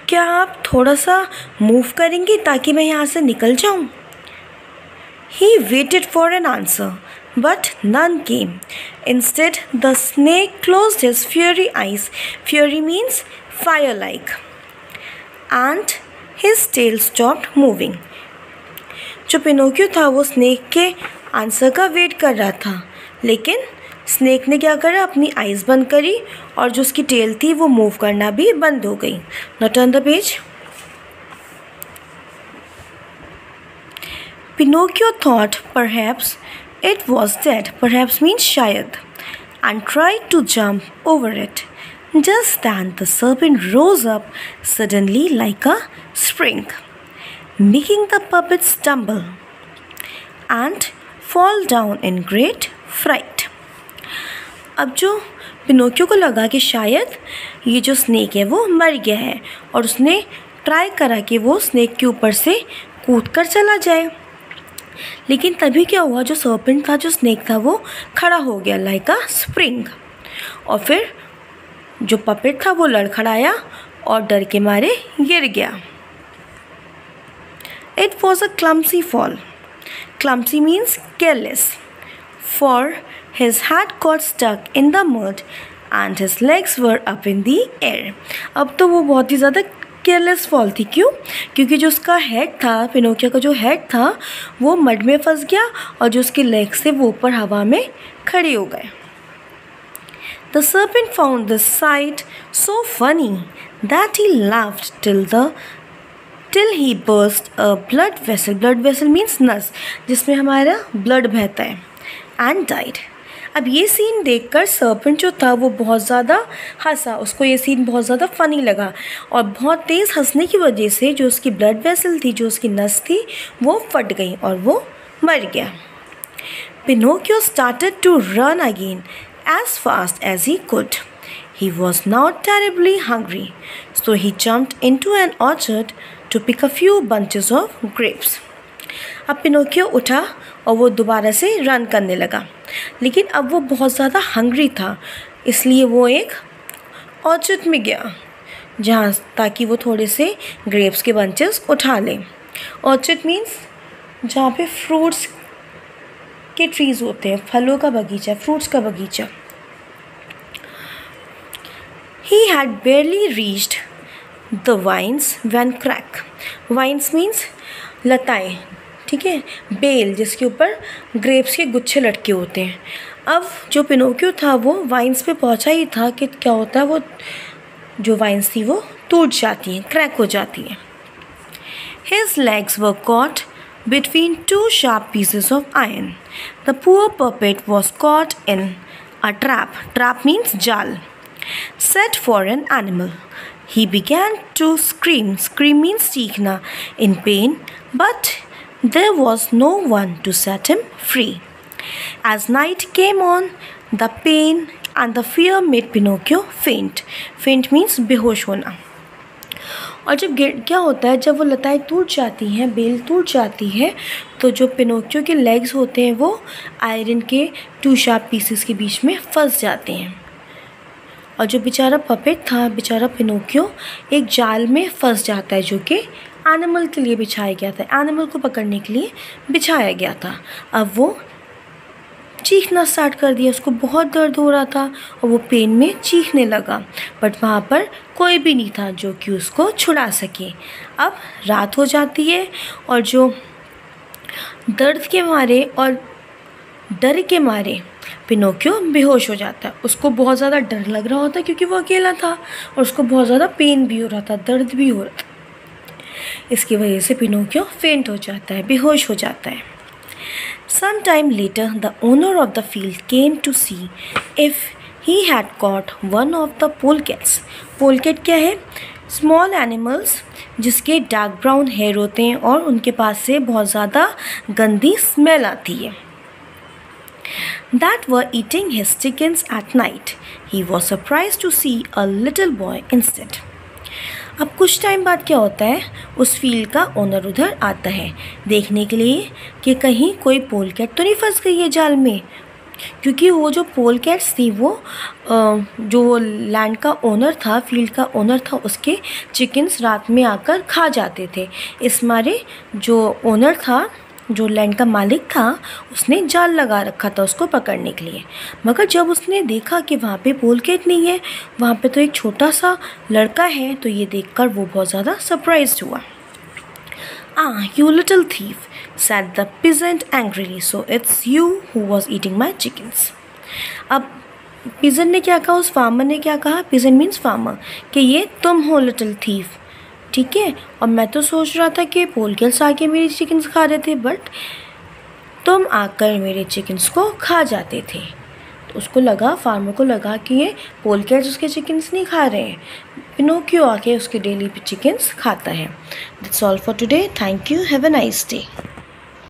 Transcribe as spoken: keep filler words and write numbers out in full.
क्या आप थोड़ा सा मूव करेंगी ताकि मैं यहाँ से निकल जाऊँ? He waited for an answer, but none came. Instead, the snake closed his fiery eyes. Fury means fire-like. And his tail stopped moving. जो पिनोकियो था वो स्नेक के आंसर का वेट कर रहा था, लेकिन स्नेक ने क्या करा, अपनी आइज़ बंद करी और जो उसकी टेल थी वो मूव करना भी बंद हो गई. Now turn the page. Pinocchio thought perhaps it was dead, perhaps means shayad, and tried to jump over it. Just then the serpent rose up suddenly like a spring, making the puppet stumble and fall down in great fright. अब जो Pinocchio को लगा कि शायद ये जो snake है वो मर गया है और उसने ट्राई करा कि वो स्नेक के ऊपर से कूद कर चला जाए, लेकिन तभी क्या हुआ, जो सर्पेंट था, जो स्नेक था, वो खड़ा हो गया लाइक अ स्प्रिंग, और फिर जो पपेट था वो लड़खड़ाया और डर के मारे गिर गया. It was a clumsy fall. Clumsy means careless, for his head got stuck in the mud and his legs were up in the air. अब तो वो बहुत ही ज़्यादा केयरलेस फॉल थी. क्यों? क्योंकि जो उसका हेड था, पिनोकियो का जो हेड था, वो मड में फंस गया और जो उसके लेग्स थे वो ऊपर हवा में खड़े हो गए. The serpent found this sight so funny that he laughed till the till he burst a blood vessel. Blood vessel means नस, जिसमें हमारा ब्लड बहता है, and died. अब ये सीन देखकर सर्पेंट जो था वो बहुत ज़्यादा हंसा, उसको ये सीन बहुत ज़्यादा फ़नी लगा और बहुत तेज़ हंसने की वजह से जो उसकी ब्लड वेसल थी, जो उसकी नस थी, वो फट गई और वो मर गया. Pinocchio started to run again as fast as he could. He was now terribly hungry, so he jumped into an orchard to pick a few bunches of grapes. अब पिनोकियो उठा और वो दोबारा से रन करने लगा, लेकिन अब वो बहुत ज़्यादा हंग्री था, इसलिए वो एक ऑर्चर्ड में गया जहाँ ताकि वो थोड़े से ग्रेप्स के बंचेस उठा ले. ऑर्चर्ड मीन्स जहाँ पे फ्रूट्स के ट्रीज़ होते हैं, फलों का बगीचा, फ्रूट्स का बगीचा. He had barely reached the vines when crack. Vines means लताएं, ठीक है, बेल जिसके ऊपर ग्रेप्स के गुच्छे लटके होते हैं. अब जो पिनोकियो था वो वाइन्स पे पहुंचा ही था कि क्या होता है, वो जो वाइन्स थी वो टूट जाती हैं, क्रैक हो जाती हैं. His legs were caught between two sharp pieces of iron. The poor puppet was caught in a trap. Trap means जाल, set for an animal. He began to scream. Scream means चीखना, in pain, but there was no one to set him free. As night came on, the pain and the fear made Pinocchio faint. Faint means बेहोश होना. और जब क्या होता है, जब वो लताएं टूट जाती हैं, बेल टूट जाती है, तो जो पिनोकियो के लेग्स होते हैं वो आयरन के टू शार्प पीसेस के बीच में फंस जाते हैं. और जो बेचारा पपेट था, बेचारा पिनोकियो एक जाल में फंस जाता है जो कि एनिमल के लिए बिछाया गया था, एनिमल को पकड़ने के लिए बिछाया गया था. अब वो चीखना स्टार्ट कर दिया, उसको बहुत दर्द हो रहा था और वो पेन में चीखने लगा, बट वहाँ पर कोई भी नहीं था जो कि उसको छुड़ा सके. अब रात हो जाती है और जो दर्द के मारे और डर के मारे पिनोकियो बेहोश हो जाता है. उसको बहुत ज़्यादा डर लग रहा होता है क्योंकि वो अकेला था और उसको बहुत ज़्यादा पेन भी हो रहा था, दर्द भी हो रहा था. इसकी वजह से पिनोकियो फेंट हो जाता है, बेहोश हो जाता है. Some time later, the owner of the field came to see if he had caught one of the polecats. Polecat क्या है? Small animals जिसके डार्क ब्राउन हेयर होते हैं और उनके पास से बहुत ज़्यादा गंदी स्मेल आती है. That were eating his chickens at night. He was surprised to see a little boy instead. अब कुछ टाइम बाद क्या होता है, उस फील्ड का ओनर उधर आता है देखने के लिए कि कहीं कोई पोलकैट तो नहीं फंस गई है जाल में. क्योंकि वो जो पोलकैट्स थी वो जो लैंड का ओनर था, फील्ड का ओनर था, उसके चिकन्स रात में आकर खा जाते थे। इस मारे जो ओनर था, जो लैंड का मालिक था, उसने जाल लगा रखा था उसको पकड़ने के लिए। मगर जब उसने देखा कि वहाँ पे पोलकैट नहीं है, वहाँ पे तो एक छोटा सा लड़का है, तो ये देखकर वो बहुत ज़्यादा सरप्राइज्ड हुआ। Ah, you little thief, said the peasant angrily. So it's you who was eating my chickens. अब पिजन ने क्या कहा, उस फार्मर ने क्या कहा, पिजन मीन्स फार्मर, कि ये तुम हो लिटिल थीफ, ठीक है। और मैं तो सोच रहा था कि पोलकैट्स आके मेरी चिकन्स खा रहे थे, बट तुम आकर मेरे चिकन्स को खा जाते थे। तो उसको लगा, फार्मर को लगा कि ये पोलकैट्स उसके चिकन्स नहीं खा रहे हैं, पिनोकियो आके उसके डेली चिकन्स खाता है। That's all for today. Thank you. Have a nice day.